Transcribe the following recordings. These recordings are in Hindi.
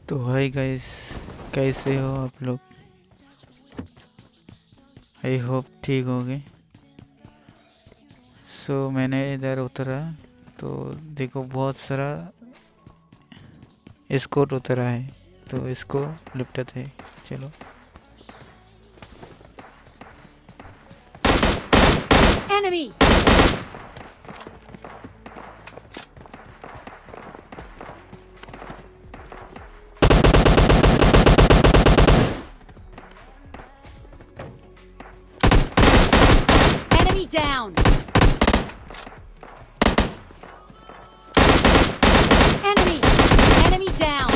तो हाय गाइस, कैसे हो आप लोग? आई होप ठीक होगे। मैंने इधर उतरा तो देखो बहुत सारा स्कोर उतरा है, तो इसको लिपटते हैं। चलो Enemy! Enemy down! Enemy! Enemy down!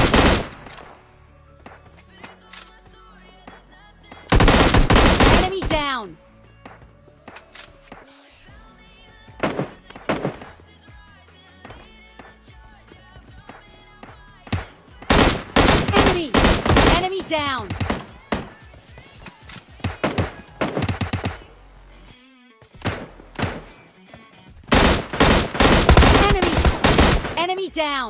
Enemy down! Enemy! Enemy down! Enemy! Enemy down!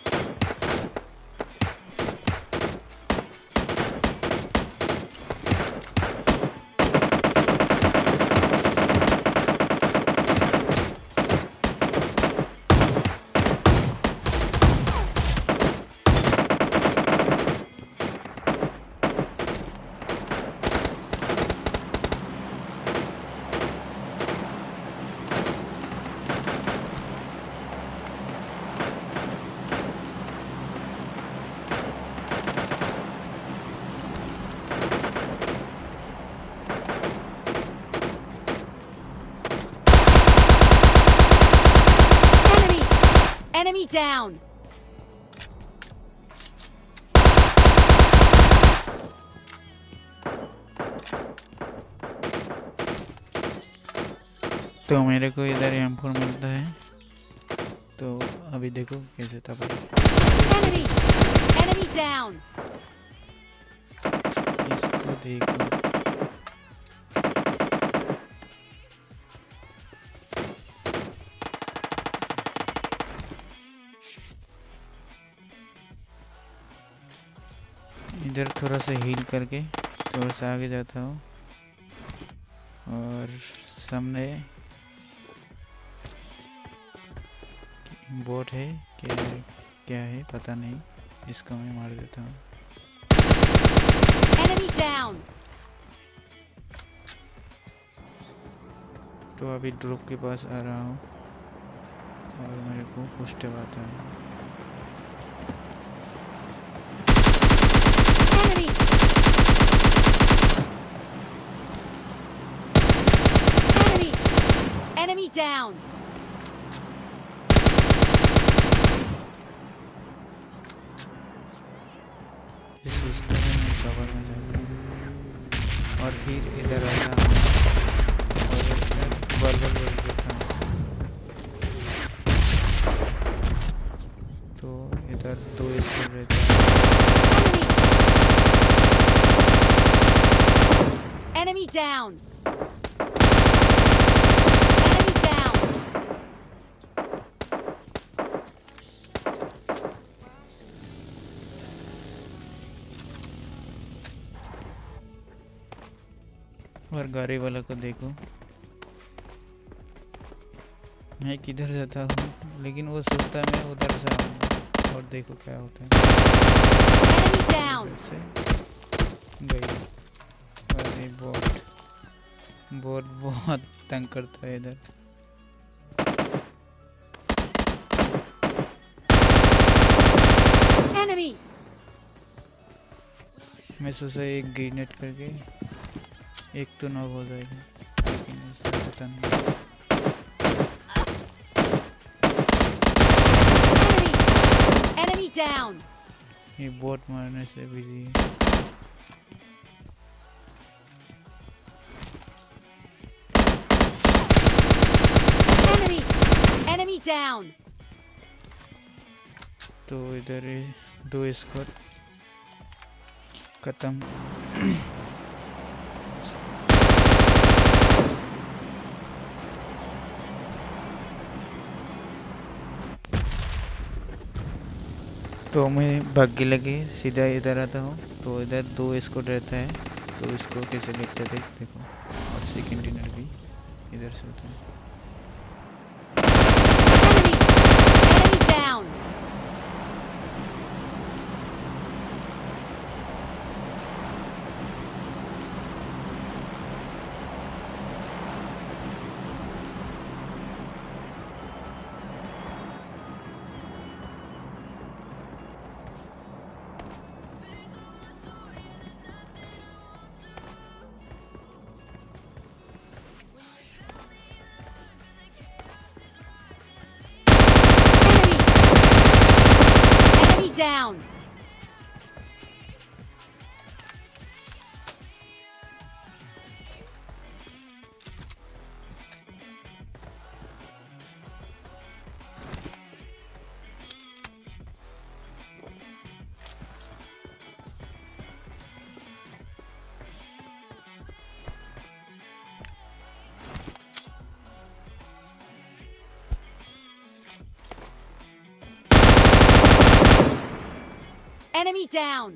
Enemy! Enemy down! तो मेरे को इधर M4 मिलता है, तो अभी देखो कैसे था। Enemy! Enemy down! इसको देखो, इधर थोड़ा सा हील करके थोड़ा सा आगे जाता हूँ और सामने बोट है, क्या है पता नहीं, इसको मैं मार देता हूँ। Enemy down! तो अभी ड्रॉप के पास आ रहा हूँ और मेरे को पुश आता है। Enemy! Enemy! Enemy down! इस सिस्टम में कवर में जाऊँ और फिर इधर आता हूँ और इधर बल देता हूँ। तो इधर 2 स्कोर रहता है। Enemy down! Enemy down! और गाड़ी वाला को देखो, मैं किधर जाता हूँ लेकिन वो सोचता मैं उधर से आऊँ, और देखो क्या होता है। Enemy down! इधर से गई। अरे बोट बहुत तंग करता है इधर। Enemy! मैं सोचा एक ग्रेनेड करके एक तो नॉक हो जाएगा, लेकिन इससे पता नहीं। Enemy! Enemy down! ये बोट मारने से बिजी है। Enemy! Enemy down! तो इधर 2 स्कोर खत्म। तो मैं भाग के लगे सीधा इधर आता हूँ, तो इधर 2 स्क्वाड रहता है, तो इसको कैसे देखते थे देखो। और सेकेंड डिनर भी इधर से होता है। Enemy! Enemy down! Enemy down! Enemy down!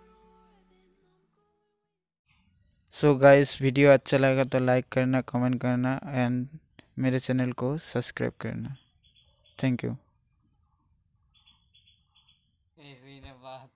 So guys, video अच्छा लगा तो लाइक करना, कमेंट करना एंड मेरे चैनल को सब्सक्राइब करना। Thank you.